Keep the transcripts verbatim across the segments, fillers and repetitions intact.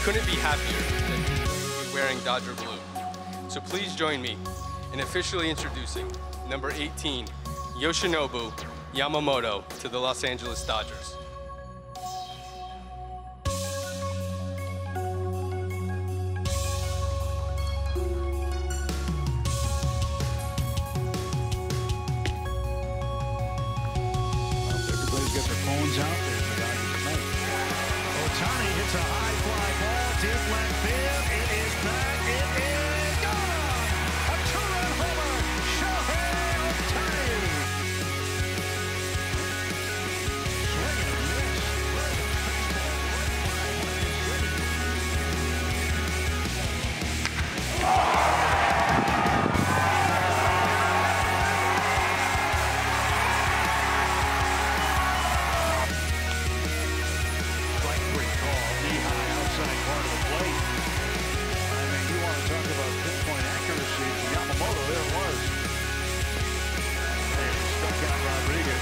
couldn't be happier than to be wearing Dodger blue. So please join me in officially introducing number eighteen, Yoshinobu Yamamoto, to the Los Angeles Dodgers. Everybody's got their phones out there for Dodgers tonight. Ohtani hits a high fly ball, deep left field. It is back. It is gone. A two-run homer. Shohei Ohtani. Swing and a miss. Strike three call, knee high outside part of the plate. I mean, you want to talk about pinpoint accuracy from Yamamoto? There it was. And he struck out Rodriguez.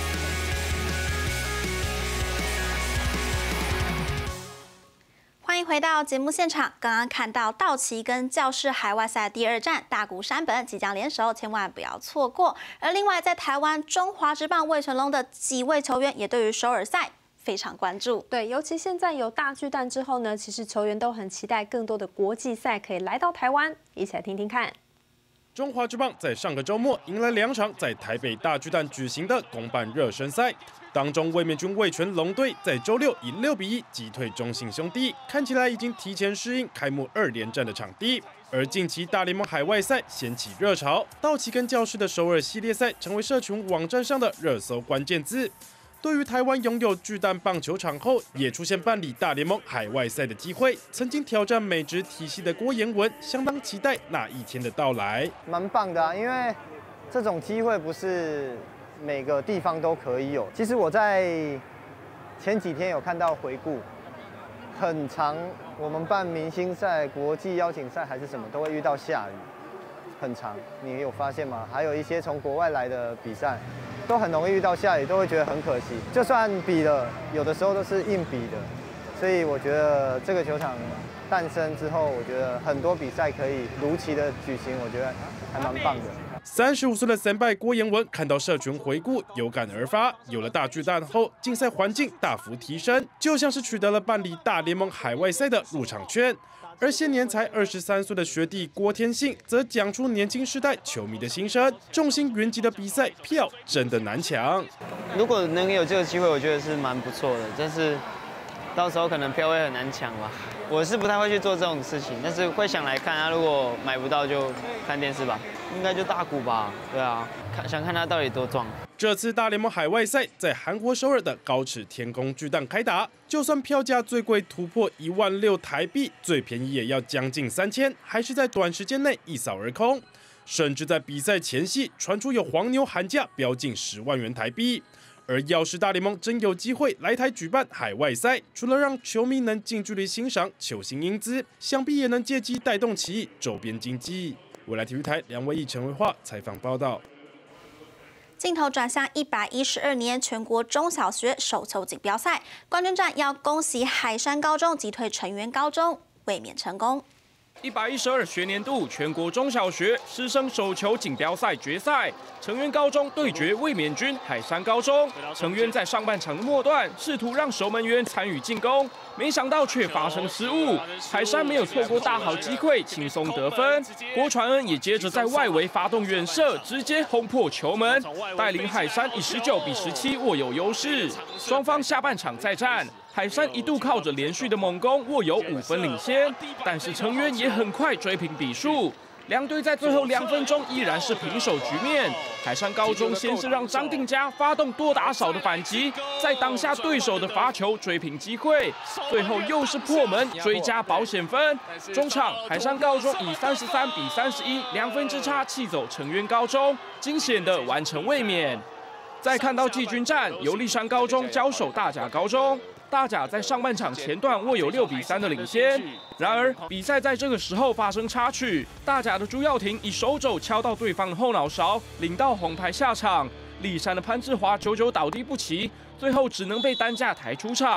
欢迎回到节目现场。刚刚看到道奇跟教士海外赛第二战，大谷山本即将联手，千万不要错过。而另外，在台湾中华职棒味全龙的几位球员也对于首尔赛非常关注。 对，尤其现在有大巨蛋之后呢，其实球员都很期待更多的国际赛可以来到台湾，一起来听听看。 中华职棒在上个周末迎来两场在台北大巨蛋举行的公办热身赛，当中卫冕军味全龙队在周六以六比一击退中信兄弟，看起来已经提前适应开幕二连战的场地。而近期大联盟海外赛掀起热潮，道奇跟教士的首尔系列赛成为社群网站上的热搜关键字。对于台湾拥有巨蛋棒球场后，也出现办理大联盟海外赛的机会。曾经挑战美职体系的郭彦文，相当期待那一天的到来。 蛮棒的啊，因为这种机会不是每个地方都可以有。其实我在前几天有看到回顾，很长，我们办明星赛、国际邀请赛还是什么，都会遇到下雨，很长。你有发现吗？还有一些从国外来的比赛。都很容易遇到下雨，都会觉得很可惜。就算比了，有的时候都是硬比的，所以我觉得这个球场诞生之后，我觉得很多比赛可以如期的举行，我觉得还蛮棒的。 三十五岁的前辈郭彦文看到社群回顾，有感而发。有了大巨蛋后，竞赛环境大幅提升，就像是取得了办理大联盟海外赛的入场券。而现年才二十三岁的学弟郭天信，则讲出年轻世代球迷的心声：众星云集的比赛票真的难抢。 如果能有这个机会，我觉得是蛮不错的，但是到时候可能票会很难抢吧。我是不太会去做这种事情，但是会想来看啊。如果买不到就看电视吧，应该就大谷吧。对啊，看想看他到底多壮。 这次大联盟海外赛在韩国首尔的高尺天宫巨蛋开打，就算票价最贵突破一万六台币，最便宜也要将近三千，还是在短时间内一扫而空。甚至在比赛前夕传出有黄牛喊价飙近十万元台币。而要是大联盟真有机会来台举办海外赛，除了让球迷能近距离欣赏球星英姿，想必也能借机带动起周边经济。未来体育台梁威义、陈维化采访报道。 镜头转向一百一十二年全国中小学手球锦标赛冠军战，要恭喜海山高中击退成员高中，卫冕成功。 一百一十二学年度全国中小学师生手球锦标赛决赛，成员高中对决卫冕军海山高中。成员在上半场的末段试图让守门员参与进攻，没想到却发生失误，海山没有错过大好机会，轻松得分。郭传恩也接着在外围发动远射，直接轰破球门，带领海山以十九比十七握有优势。双方下半场再战。海山一度靠着连续的猛攻握有五分领先，但是成员也很快追平比数。两队在最后两分钟依然是平手局面。海山高中先是让张定佳发动多打少的反击，在挡下对手的罚球追平机会，最后又是破门追加保险分。中场海山高中以三十三比三十一两分之差气走成员高中，惊险的完成卫冕。再看到季军战，由立山高中交手大甲高中。大甲在上半场前段握有六比三的领先，然而比赛在这个时候发生插曲，大甲的朱耀廷以手肘敲到对方的后脑勺，领到红牌下场。立山的潘志华久久倒地不起，最后只能被担架抬出场。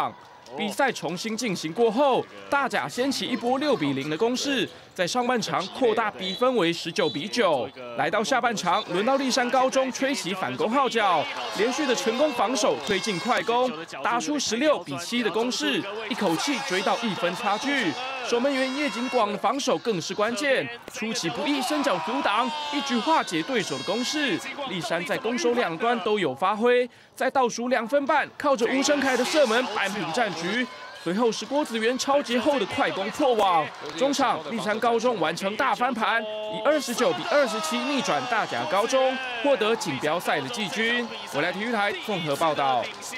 比赛重新进行过后，大甲掀起一波六比零的攻势，在上半场扩大比分为十九比九。来到下半场，轮到立山高中吹起反攻号角，连续的成功防守推进快攻，打出十六比七的攻势，一口气追到一分差距。守门员叶景广的防守更是关键，出其不意伸脚阻挡，一举化解对手的攻势。立山在攻守两端都有发挥，在倒数两分半，靠着吴声凯的射门扳平战局。随后是郭子源超节后的快攻破网，中场立山高中完成大翻盘，以二十九比二十七逆转大甲高中，获得锦标赛的季军。我来体育台综合报道。